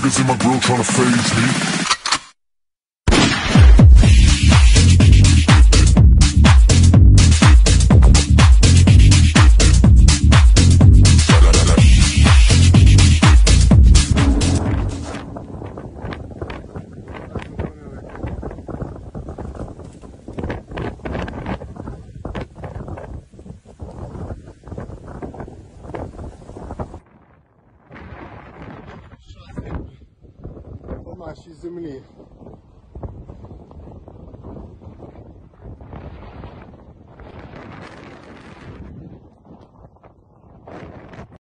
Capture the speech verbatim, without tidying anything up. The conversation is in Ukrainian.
niggas in my grill tryna phase me. По нашій землі.